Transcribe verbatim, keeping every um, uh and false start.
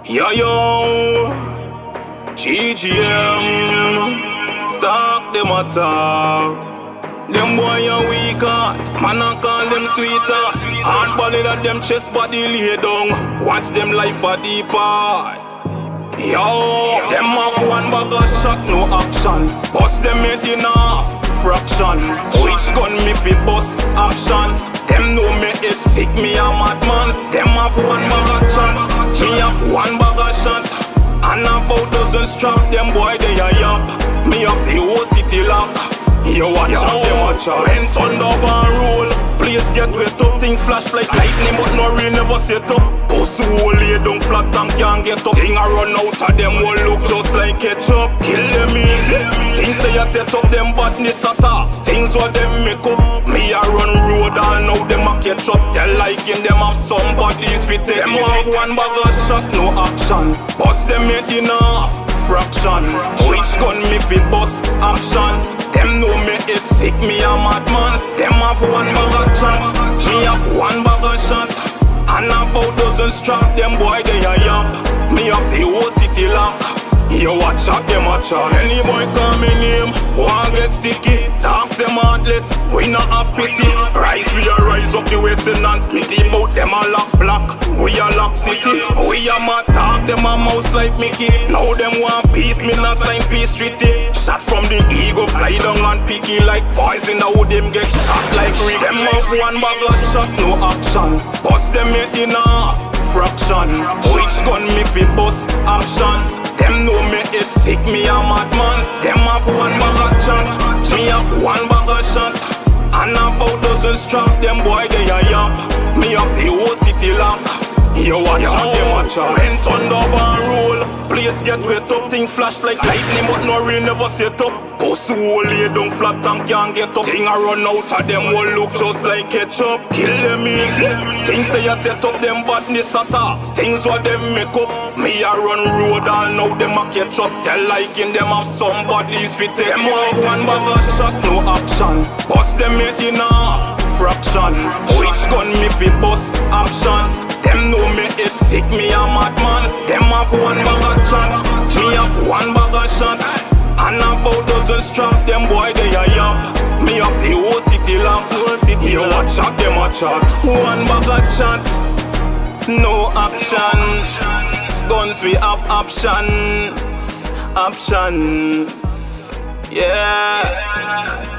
Yo yo, G G M, talk them a talk. Them boy a weak heart, man a call them sweetheart. Hard ballad at them chest body lay down. Watch them life a deep part. Yo, them off one bag of shot, no action. Bust them head in half, fraction. Which gun me fi bust options? Them know me it sick, me a madman. Them off one bag of shot, me have one bag of shot. And about dozen strap, them boy they a yap. Me up the whole city lock. Yo watch out, them watch out. When thunder and roll, place get wet up. Thing flash like lightning, but no real never set up. Pussy whole lay down flat and can't get up. Thing a run out of them will look just like ketchup. Kill them easy. Things say you set up them badness attacks. Things what them make up. Me a run road all now them a catch up. They liking them have somebody's fit. Them have one bag of shot, no action. Bust them head in half, fraction. Which gun me fit bust options? Them know me it sick, me a madman. Them have one bag of shot, me have one bag of shot. And about dozen strap, them boy they a yap. Me up the whole city lock. Yo watch out, them a chat. Any boy call me name, one get sticky. Talks them heartless, we not have pity. Rise, we a rise up the western and smitty. Bout them a lock block, we a lock city. We a mad talk, them a mouse like Mickey. Now them want peace, me last time peace treaty. Shot from the ego, fly down and picky. Like poison, now them get shot like Ricky. Them have one bag of shot, no action. Bust them head in half, fraction. Which gun me fi bust options? Them know me it sick, me a madman. Them have one bag of shot, me have one bag of shot. And about dozen strap, them boy they a yap. Me up the whole city lock. Yo watch out, them watch out. When thunder and roll, place get wet up. Thing flash like lightning, but no real never set up. Pussy whole lay down flat and can't get up. Thing a run out of them will look just like ketchup. Kill them easy. Things say you set up them badness attacks. Things what them make up. Me a run road all now them a catch up. They liking them have somebody's fit. Them have one bag of shot, no action. Bust them head in half, fraction. Which gun me fi bust options? Them know me it sick, me a madman. Them have one bag of shot, me have one bag of shot. And about dozen strap, them boy they a yap. Me up the whole city lock, whole city. Yo watch out, them a chat. One bag of chat, no action. Guns we have options, options. Yeah.